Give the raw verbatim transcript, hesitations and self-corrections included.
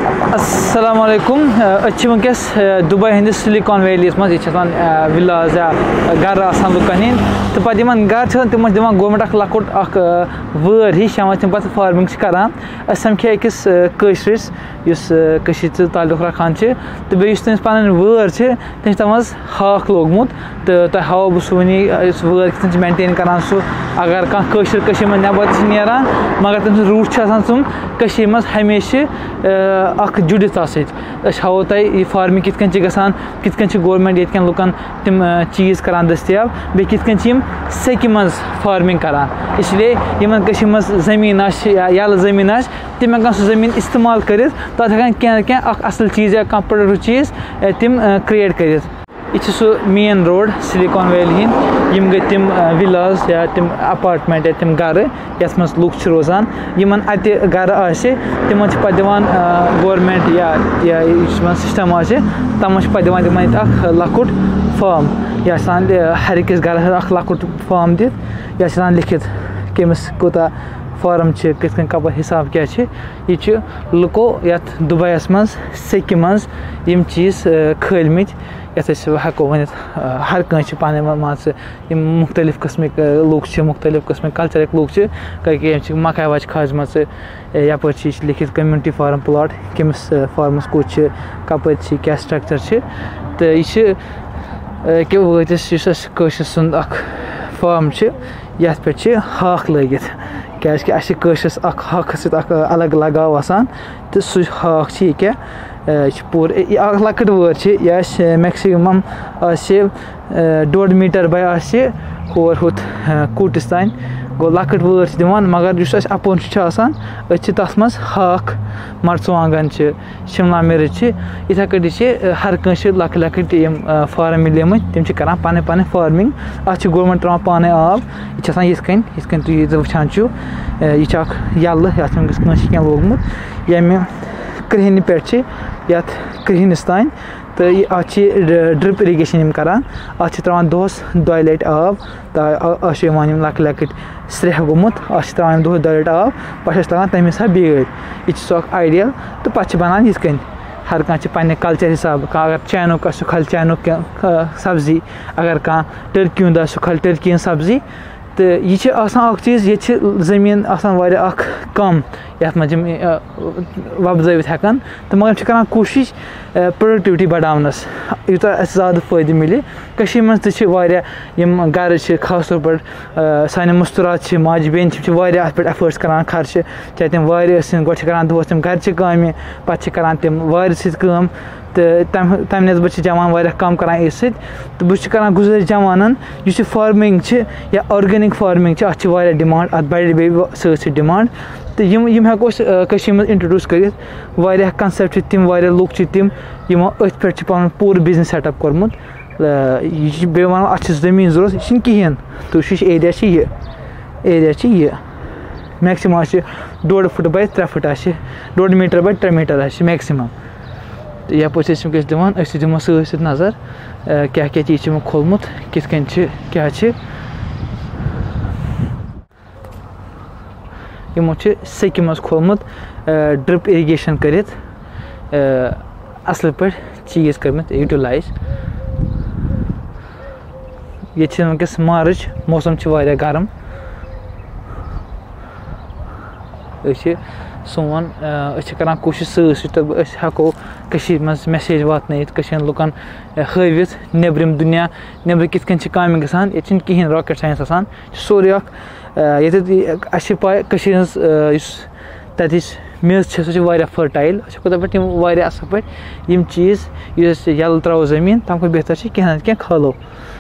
अस्सलामु अलैकुम अच्छी वंकस दुबई हंदिस सिलिकॉन वैली मज ये विलाज या गर आसान लुकन हंद तो पे गर तम दिवान गवर्नमेंट अख लकुट अख वर हिश तम पे फार्मिंग करान समखे अकिस कशरिस इस ताल्लुक रखान तो बे तमिस पन वर तम तमज हाक लोगमुत तो तह हाव बह सह वनी वर कितन मेंटेन करान सह अगर कह कशर मज नबर नान मगर तम रूट तुम मज हमेशा अख जुड़ित हावो तह फार्मिंग कितन गसान कितन गवर्नमेंट ये लुकन तम चीज़ करान दस्तियाब बे कितन सेकि मज फार्मिंग करान इसलिए यमन कशि मज ज़मीन यल ज़मीन आ तम हेकान सह ज़मीन इस्तेमाल कर तथ हेकान क्या क्या असल चीज़ या कह प्रोडक्ट चीज़ तम क्रिएट कर यह सह मेन रोड सिलिकॉन वैली हंद यम गई तम विलाज या तम अपार्टमेंट या तम गर यथ मज लुक रोजान यमन अत गर आसे तिमन पे दिवान गवर्नमेंट या या सिस्टम आसे तमन पे दिवान तिमन अख लकुट फार्म या हर अकिस गरस अख लकुट फार्म दित या लिखित कमिस कोता फार्म कित कप हिसाब क्या यह लुको यथ दुबईस मज सेकि मज यम चीज़ खलमित ये हेको वन हर कह पान मान मुख्तलिफ कस्मिक लूक मुख्तलिफ कस्मिक कल्चरक लूक कई मकाई वच खाजम यप लिखित कम्युनिटी फार्म प्लाट कमिस फार्मस कुछ कप क्या स्ट्रक्चर तो यह कि वस सुंद फार्म ये पे हाक लगित क्या कशस हाक सत अलग लगाव आसान तो सह हाक यह क्या पूर लकट वर यह मैक्सिमम डोड़ मीटर बाय और हुत कूटिस तान गो लकट वर दिवान मगर उस अपोन तथ मज हाक मरचुवांगन शिमला मिर्च इथे कटी हर कंस लक लकट यम फार्म मिले तम कर पान पान फार्मिंग अत गवर्नमेंट त्रान पाने आब यह यिथन यिथन तुम वुचान यह यल क्या लोगमुत यम कृहन पे कृहनस तान तो अत ड्रिप इरीगेशन करान अत त्रावान दोहस दो लट आब तो लक लकट स्रेह गोमुत अत त्रावान दोहस दो लट आब पे लगान तमें सा बेड़ यह सह आइडियल तो पे बनान यिथन हर कह पे कल्चर हिसाब अगर चैनुक सह खल चैनुक सब्जी अगर कह टर्की हूं सह खल टर्की सब्जी तो यह चीज़ ये ज़मीन कम ये मज वबजवित हेकान तो मगर करान कोशिश प्रोडक्टिविटी बढ़ावनस यूता ज़्यादा फ़ायदे मिले कशीर मज तम गर खास तौर पर सान मुस्तरात माज बेन अत पे एफर्ट्स करान खर्च चाहे तम वार गो करान दोहस तम गर काम पे करान तम वार सम तो तम तम नस्बत जवान वारिया कम करान इस तो बस करान गुजारिश जवानन यह फार्मिंग या ऑर्गेनिक फार्मिंग अत डिमांड अत बढ़ बे सत डिमांड तो यम यम हेको कशीर मज इंट्रोड्यूस कर वारिया कंसेप्ट तम वारिया लुक तम यमो अथ पे पन पूर बिजनेस सेटअप कोरमुत यह बे वन अत ज़मीन जरूरत यह कहें तो यह एरिया यह एरिया यह मैक्सिमम डोड़ फुट बाय त्रे फुट डोड़ मीटर बाय त्रे मीटर मैक्सिमम तो यप वस दिवान दिमो सत नज़र क्या क्या चीज़ खोलमुत कित क्या यमो सेकि मज खोलमुत ड्रिप इरीगेशन कर असल पे चीज़ कर्मित यूटिलाइज ये वनकस मार्च मौसम वारिया गरम सोन करान कोशिश सत हेको मज मैसेज वात लुकन हवित नबरम दुनिया नबर कित काम गसान ये कहें रॉकेट साइंस आसान सोरे ये पाए तथ मेज सह फर्टाइल पे असल पे चीज़ यल त्रो ज़मीन तम बेहतर क्या क्या खालो